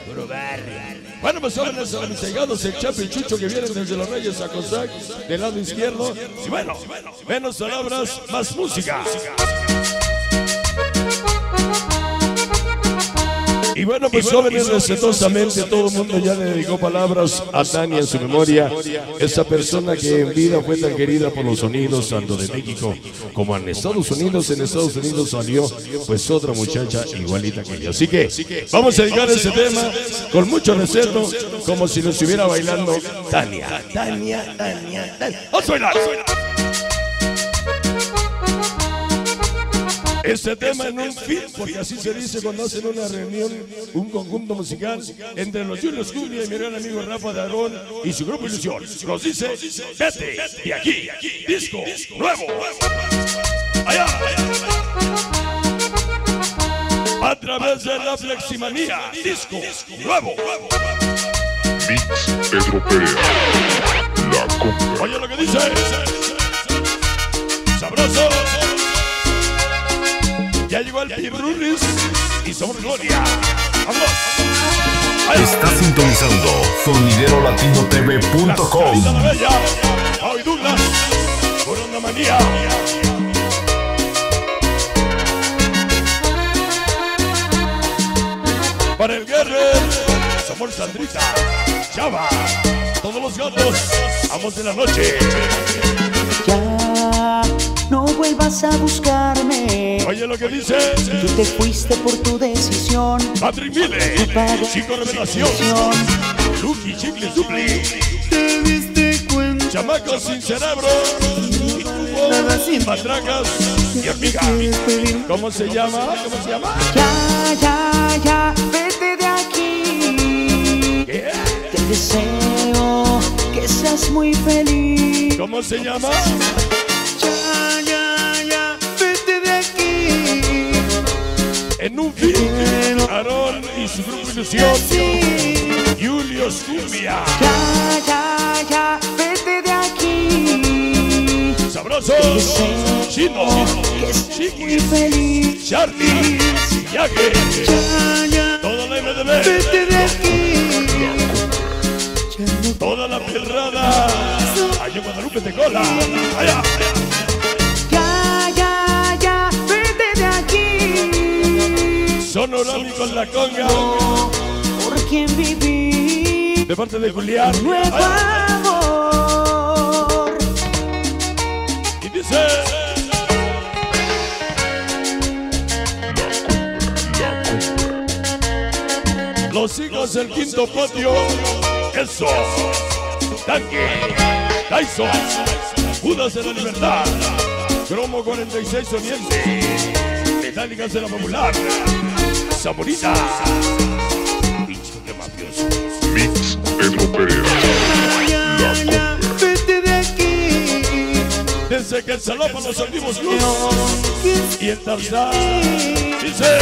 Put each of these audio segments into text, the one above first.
Bueno, pues jóvenes amigados, el Chapo y Chucho que vienen desde Los Reyes a Cosac, del lado izquierdo. Y bueno, menos palabras, más música. Y bueno, pues jóvenes, respetuosamente todo el mundo ya le dedicó palabras a Tania en su memoria. Esa persona que en vida fue tan querida por los sonidos, tanto de México como en Estados Unidos. En Estados Unidos salió pues otra muchacha igualita que ella. Así que vamos a dedicar ese tema con mucho respeto, como si lo estuviera bailando Tania. Tania. ¡Vamos a bailar! Este tema en un film, porque así se dice cuando hacen una reunión, un conjunto musical entre los Julios Cumbia y mi gran amigo Rafa de Arón y su grupo Ilusión. Nos dice, vete de aquí, disco nuevo. Allá. A través de la Fleximanía, disco nuevo. Mix Pedro Perea, La Conga. Oye lo que dice, sabroso. Ya llegó el Pirrulis y somos Gloria. ¡Vámonos! Está sintonizando SonideroLatinoTV.com. La bella, Hoy Douglas, por una manía. Para el Guerrero, somos Sandrita, Chava, todos los gatos, amos de la noche. Ya no vuelvas a buscarme. Oye lo que dice, Tú te fuiste por tu decisión. Patrick Mille, Chico Revelación, Lucky Chicle Supli, Te diste cuenta. Chamacos sin cerebro, y tuvo matracas y amiga. ¿Cómo se llama? ¿Cómo se llama? Ya, vete de aquí. ¿Qué? Te deseo que seas muy feliz. ¿Cómo se llama? Ya, vete de aquí. En un film, Aarón y su grupo Ilusión, Julios Cumbia, Ya, vete de aquí. Sabroso, Chino, Que seas muy Chiquis, feliz. Charlie, Yague, toda la MDB, Vete de aquí. toda la perrada. Allá Guadalupe te cola. Allá. Ya, vete de aquí. Sonorami con la conga. Por quien viví. De parte de Julián. Nuevo amor. Y dice. Los hijos del quinto patio. Eso. Tanque. Tyson. Judas de la Libertad. Cromo 46 Oriente. Metálicas de la Popular. Zamorita. Bicho de mafioso. Mix Pedro Perea, La Conga. Vete de aquí. Desde que el Salapa nos salimos luz. Y el Tarzán. Dice.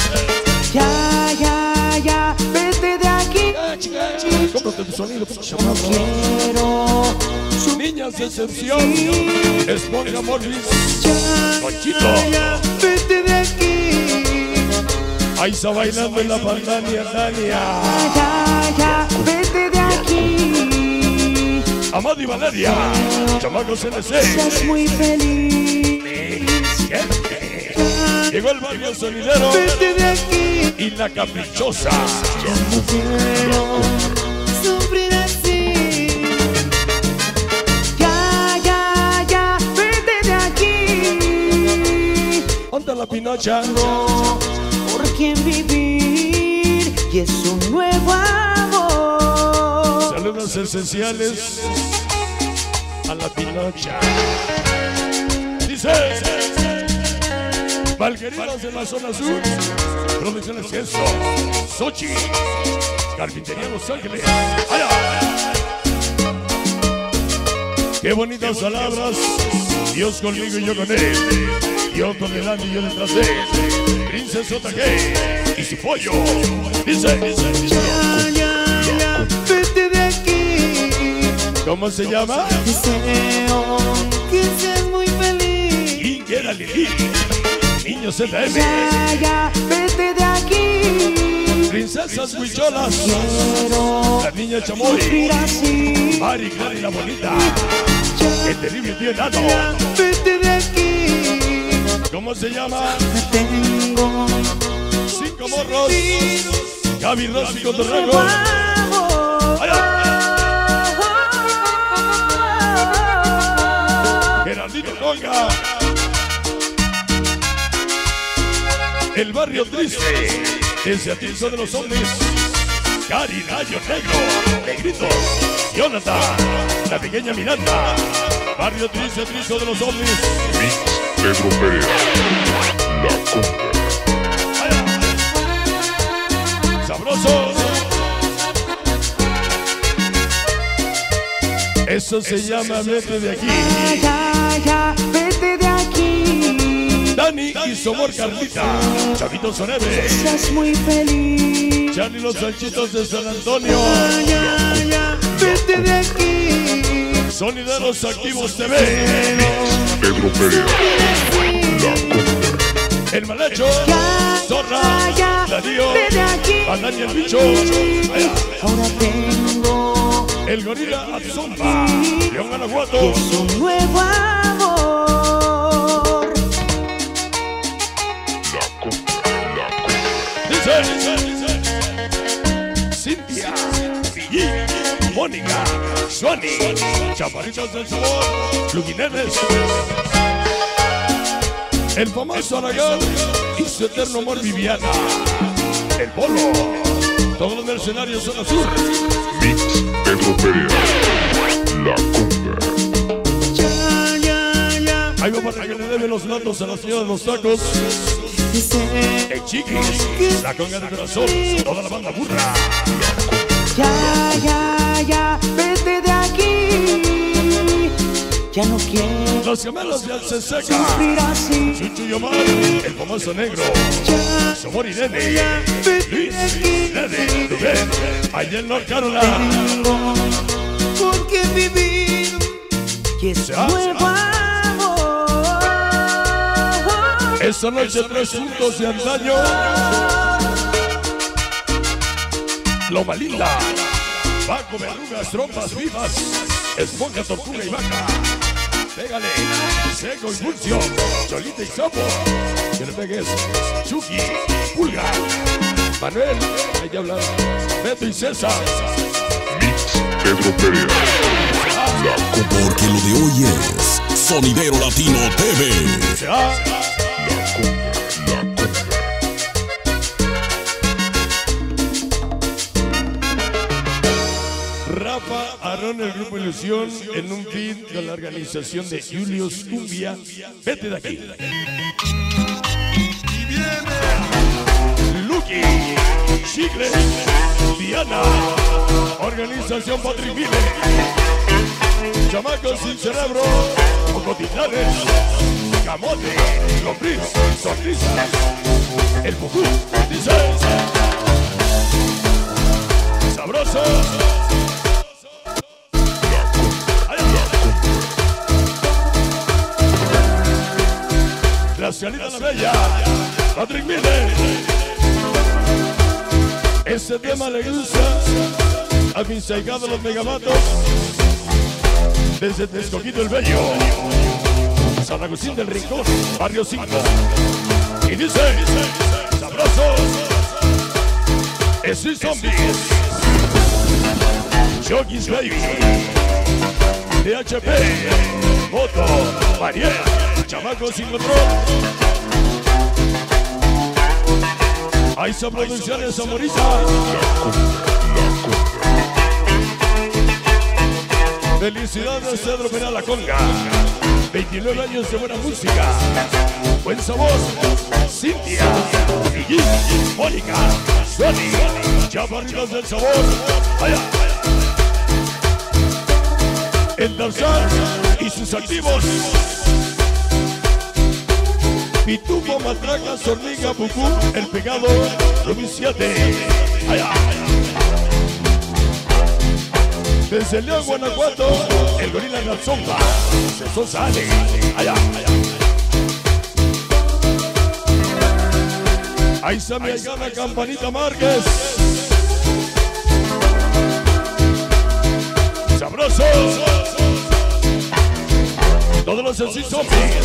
Ya, vete de aquí. Cómprate tu sonido, Quiero su Niñas de excepción. Esponja Morris. Conchito. Vete de aquí. Ahí está bailando en la pantalla, Tania. Ya, vete de aquí. Amado y Valeria. Chamacos Seas NC. muy feliz. Llegó el barrio sonidero Vete de aquí. y la caprichosa. No quiero sufrir así. Ya, vete de aquí. ¿Dónde la Pinocha? Por quien vivir y es un nuevo amor. Saludos esenciales a la Pinocha. Dice. Valquerinos de la zona sur. Producciones Eso. Sochi. Carpintería Los Ángeles. ¡Allá! Qué bonitas palabras. Dios conmigo y yo con él. Yo con el Andy y yo detrás de él. Princesa JG y su pollo. Dice. Ya, vete de aquí. ¿Cómo se llama? Deseo que seas muy feliz. Y que era Lili. Niños ZM. Ya, vete de aquí. Princesas Huicholas, quiero la niña Chamoy, vivir así. Mari, Clara y la bonita, el terrible tío enano. Vete de aquí. ¿Cómo se llama? Tengo 5 morros, Gaby Rossi con Torrego. vamos. Gerardito Conga, el barrio triste, ese atilzo de los hombres, Cari Rayo Negro, Negrito, Jonathan, la pequeña Miranda, barrio triste, atilzo de los hombres, Mix Pedro Pérez, la conga. sabroso. Eso se llama vete de aquí. Ya, vete de aquí. Dani y su amor Carlita, Chavito Soneve, Seas muy feliz. Charlie los Sanchitos de San Antonio, Ya, vete de aquí. Sonideros Activos TV, Pedro Pérez, la conga. El Malacho, Zorra, Darío, vete aquí. Adán y el Bicho, allá, Ahora tengo el Gorila Abzomba, León Guanajuato, un nuevo amor. La conga. dice, Cintia, Gigi, Mónica, Suani, Chaparritos del Sabor, Luquinemes, el famoso Aragán y su eterno amor Viviana, el Polo, todos los mercenarios son azul. Mix Pedro Pérez, la conga. Ya. Ahí va para que le deben los latos a la señora de los tacos, Dice, el Chiquis, la conga de corazón, toda la banda burra. ya, vete de aquí. Ya no quiero Los gemelos de Alceseca, sufrir así. Chucho y Omar, el famoso negro, Ya, Somor y Nene, vete Luis, de aquí. Nene, Rubén, allá en North Carolina. Tengo por qué vivir. Y es Ya. nuevo amor. Esta noche 3 juntos de antaño. Loma Linda, Paco, Verrugas, Trompas Vivas, Esponja, Tortuga y Vaca. Pégale, Seco y Pulsio, Cholita y Sapo. Que le pegues, Chucky, Pulga, Manuel, hay que hablar, Beto y César. Mix Pedro Pérez, la conga. Porque lo de hoy es Sonidero Latino TV. Ya. La conga. Rafa Arón, el Grupo Ilusión, en un feed con la organización de Julius Cumbia. Vete de aquí. Lucky, Chicle, Diana, Organización Patrick Mille, Chamacos sin cerebro, Cocotitanes, Camote, Lombriz, Sonrisas, el Pucú, dice, sabroso. La Cialita la Bella, Patrick Mille. Ese tema le gusta a mis cegados los megavatos. Desde Texcoquito el Bello, San Agustín del Rincón, Barrio 5. Y dice, sabrosos, Estoy Zombies, Jockey's Baby, DHP, Moto, Mariel, Chamacos sin control. Aiza Producciones Amoriza. Felicidades, Cedro Penal La Conga. 29 años de buena música, buen sabor. Cintia, Gigi, Mónica, Suani, Chaparritas del Sabor. Allá. El Tarzán y sus activos. Pitufo, Matraca, Zorniga, Pucú, El Pegado, Rubí 7. Allá. Desde León, Guanajuato, el Gorila Abzomba, Cesó sale. Allá, allá. Ahí se me gana Campanita Márquez. Sabroso. Todos los sencillos.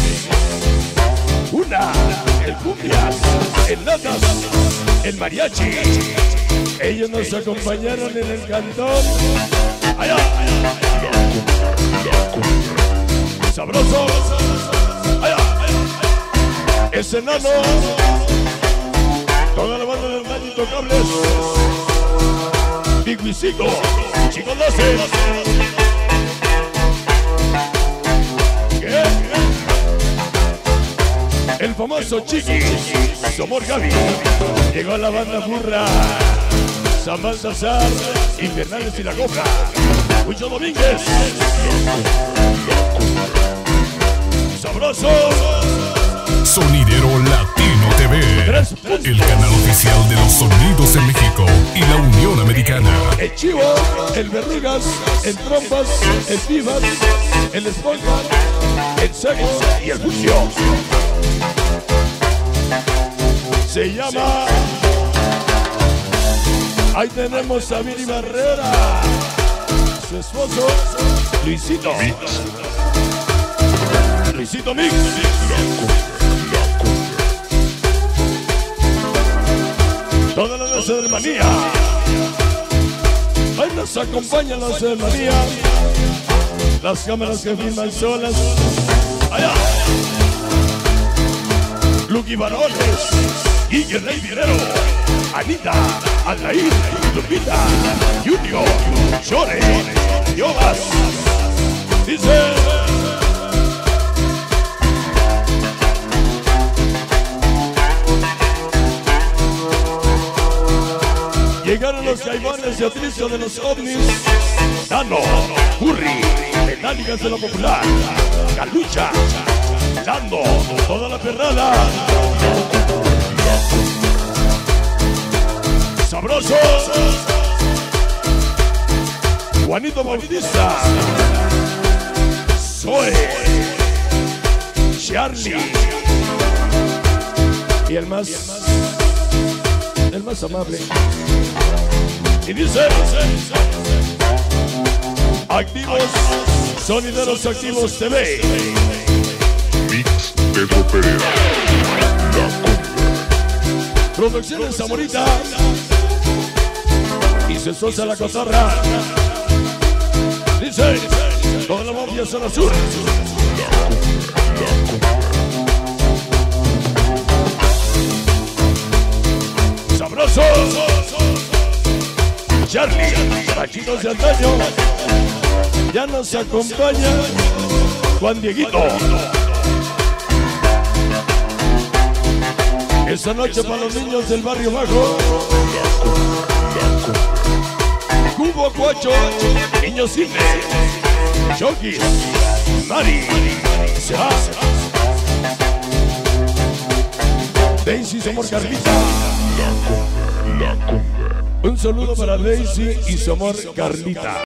Una, el cumbias, el latas, el mariachi. Ellos nos acompañaron en el cantón. Allá. Sabroso. Allá. Ese enano. Toda la banda del Daño Intocables. Big Wisico. Chicos 12. ¿Qué? El famoso Chiqui. Somos Gaby. Llegó la banda burra. San Baltasar. Invernales y la Cobra. Huicho Domínguez. Sabroso. Sonidero Latino TV, el canal oficial de los sonidos en México y la Unión Americana. El Chivo, el Verrugas, el Trompas, el Vivas, el Esponja, el Seco y el Bucio. Se llama... Ahí tenemos a Viri Barrera, su esposo, Luisito. Luisito Mix. Toda la Ceremanía. Ahí nos acompañan la Ceremanía. Las cámaras que filman solas. Allá. Luqui Varones. Guille Rey Virero. Anita. Alain. Lupita. Junior. Chore. Yobas. Dice... Llegaron los caimanes de oficio de los ovnis. Dano, Curry, Metálicas de la Popular, Calucha, Dando, toda la perrada. Sabroso. Juanito Bautista, Zoe, Charlie y el más amable. Y dice: Activos, Sonideros Activos TV. Mix Pedro Perea. La Cumbia. Producciones Zamorita. Y se sosa la cotorra. Dice: toda la mafia zona sur. Sabroso. Charlie, Pachitos de antaño. Ya nos acompaña Juan Dieguito. Esta noche para los niños del barrio bajo. Cubo Cuacho, Niño Cine, Chokis, Mari, Seba, Daisy Somor Carlita. La Cumbia. Un saludo para Daisy y Somor Carlita.